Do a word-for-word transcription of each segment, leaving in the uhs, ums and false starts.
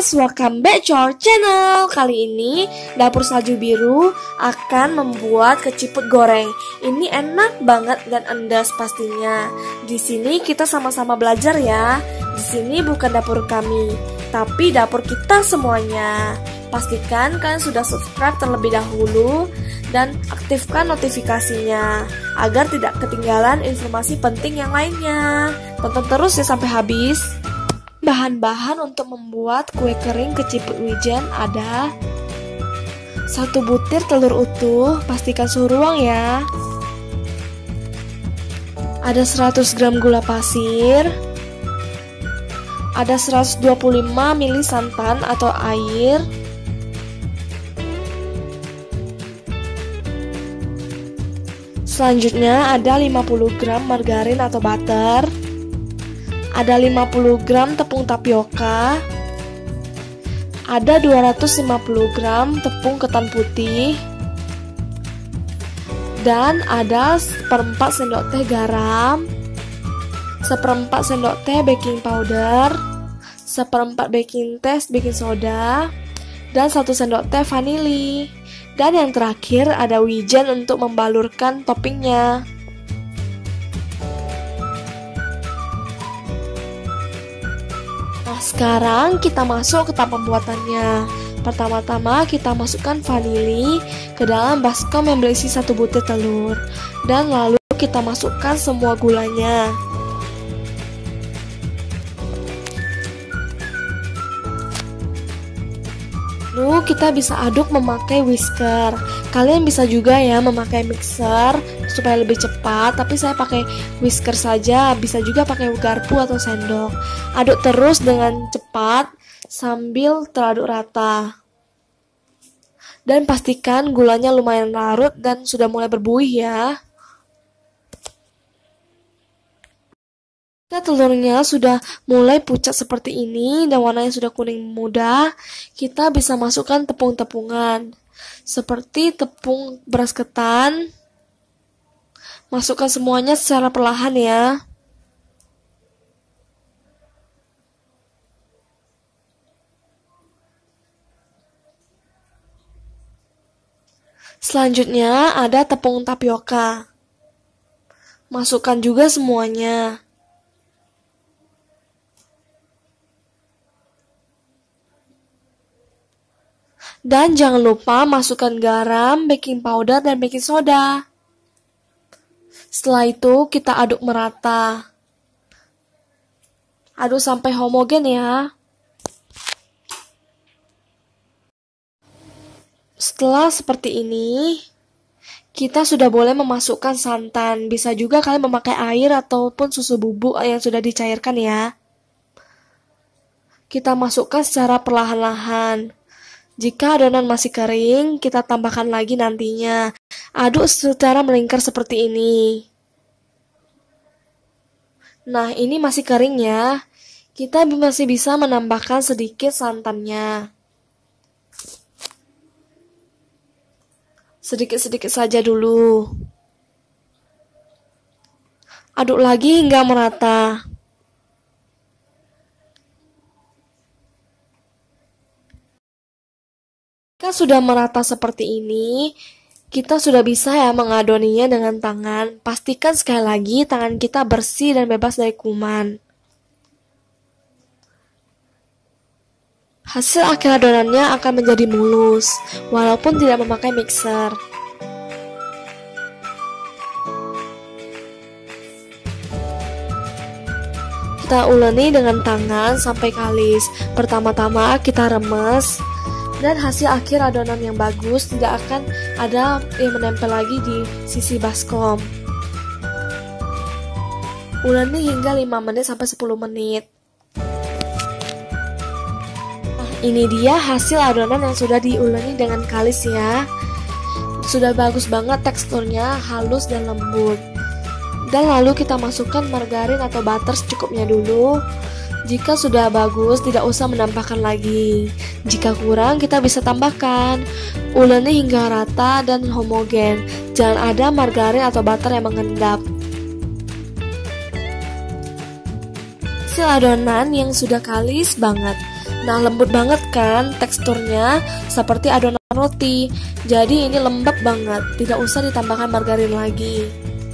guys, welcome back to our channel. Kali ini Dapur Salju Biru akan membuat keciput goreng. Ini enak banget dan endas pastinya. Di sini kita sama-sama belajar ya. Di sini bukan dapur kami, tapi dapur kita semuanya. Pastikan kalian sudah subscribe terlebih dahulu dan aktifkan notifikasinya agar tidak ketinggalan informasi penting yang lainnya. Tonton terus ya sampai habis. Bahan-bahan untuk membuat kue kering keciput wijen ada satu butir telur utuh, pastikan suhu ruang ya. Ada seratus gram gula pasir. Ada seratus dua puluh lima mililiter santan atau air. Selanjutnya ada lima puluh gram margarin atau butter. Ada lima puluh gram tepung tapioka. Ada dua ratus lima puluh gram tepung ketan putih. Dan ada seperempat sendok teh garam, seperempat sendok teh baking powder, seperempat baking teh baking soda, dan satu sendok teh vanili. Dan yang terakhir ada wijen untuk membalurkan toppingnya. Nah, sekarang kita masuk ke tahap pembuatannya. Pertama-tama kita masukkan vanili ke dalam baskom yang berisi satu butir telur. Dan lalu kita masukkan semua gulanya. Lalu kita bisa aduk memakai whisker. Kalian bisa juga ya memakai mixer supaya lebih cepat, tapi saya pakai whisker saja. Bisa juga pakai garpu atau sendok. Aduk terus dengan cepat sambil teraduk rata. Dan pastikan gulanya lumayan larut dan sudah mulai berbuih ya. Jika telurnya sudah mulai pucat seperti ini dan warnanya sudah kuning muda, kita bisa masukkan tepung-tepungan seperti tepung beras ketan. Masukkan semuanya secara perlahan ya. Selanjutnya ada tepung tapioka. Masukkan juga semuanya. Dan jangan lupa masukkan garam, baking powder, dan baking soda. Setelah itu kita aduk merata. Aduk sampai homogen ya. Setelah seperti ini, kita sudah boleh memasukkan santan. Bisa juga kalian memakai air ataupun susu bubuk yang sudah dicairkan ya. Kita masukkan secara perlahan-lahan. Jika adonan masih kering, kita tambahkan lagi nantinya. Aduk secara melingkar seperti ini. Nah, ini masih kering ya. Kita masih bisa menambahkan sedikit santannya. Sedikit-sedikit saja dulu. Aduk lagi hingga merata. Jika sudah merata seperti ini, kita sudah bisa ya mengadoninya dengan tangan. Pastikan sekali lagi tangan kita bersih dan bebas dari kuman. Hasil akhir adonannya akan menjadi mulus, walaupun tidak memakai mixer. Kita uleni dengan tangan sampai kalis. Pertama-tama kita remes. Dan hasil akhir adonan yang bagus tidak akan ada yang menempel lagi di sisi baskom. Uleni hingga lima menit sampai sepuluh menit. Nah, ini dia hasil adonan yang sudah diuleni dengan kalis ya. Sudah bagus banget teksturnya, halus dan lembut. Dan lalu kita masukkan margarin atau butter secukupnya dulu. Jika sudah bagus, tidak usah menambahkan lagi. Jika kurang, kita bisa tambahkan. Uleni hingga rata dan homogen. Jangan ada margarin atau butter yang mengendap. Hasil adonan yang sudah kalis banget. Nah, lembut banget kan teksturnya, seperti adonan roti. Jadi ini lembab banget, tidak usah ditambahkan margarin lagi.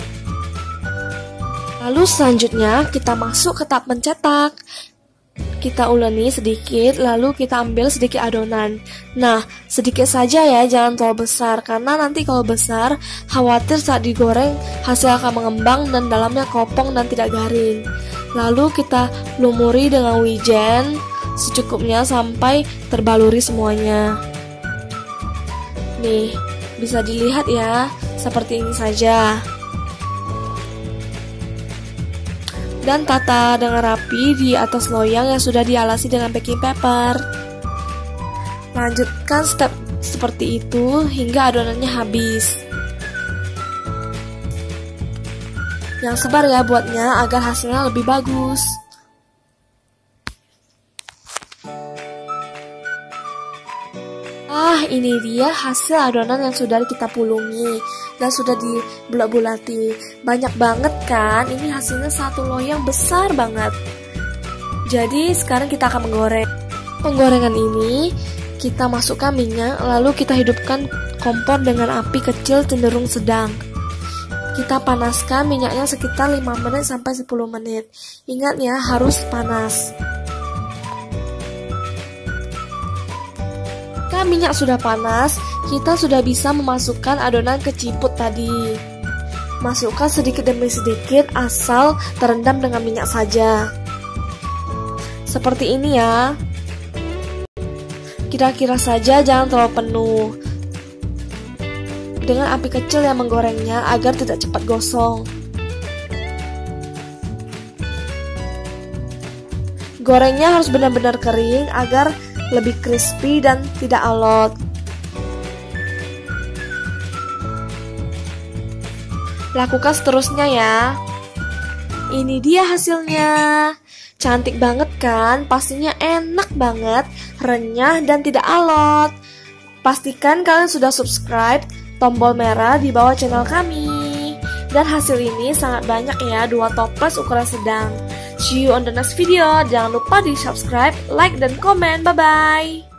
Lalu selanjutnya kita masuk ke tahap mencetak. Kita uleni sedikit, lalu kita ambil sedikit adonan. Nah, sedikit saja ya, jangan terlalu besar, karena nanti kalau besar, khawatir saat digoreng hasil akan mengembang dan dalamnya kopong dan tidak garing. Lalu kita lumuri dengan wijen secukupnya sampai terbaluri semuanya. Nih, bisa dilihat ya, seperti ini saja. Dan tata dengan rapi di atas loyang yang sudah dialasi dengan baking paper. Lanjutkan step seperti itu hingga adonannya habis. Yang sebar ya buatnya agar hasilnya lebih bagus. Ah, ini dia hasil adonan yang sudah kita pulungi dan sudah dibulat-bulati. Banyak banget kan? Ini hasilnya satu loyang besar banget. Jadi sekarang kita akan menggoreng. Penggorengan ini kita masukkan minyak, lalu kita hidupkan kompor dengan api kecil cenderung sedang. Kita panaskan minyaknya sekitar lima menit sampai sepuluh menit. Ingat ya, harus panas. Jika minyak sudah panas, kita sudah bisa memasukkan adonan keciput tadi. Masukkan sedikit demi sedikit asal terendam dengan minyak saja. Seperti ini ya. Kira-kira saja, jangan terlalu penuh. Dengan api kecil yang menggorengnya agar tidak cepat gosong. Gorengnya harus benar-benar kering agar lebih crispy dan tidak alot. Lakukan seterusnya ya. Ini dia hasilnya. Cantik banget kan? Pastinya enak banget, renyah dan tidak alot. Pastikan kalian sudah subscribe tombol merah di bawah channel kami. Dan hasil ini sangat banyak ya, dua toples ukuran sedang. See you on the next video. Jangan lupa di subscribe, like, dan komen. Bye-bye.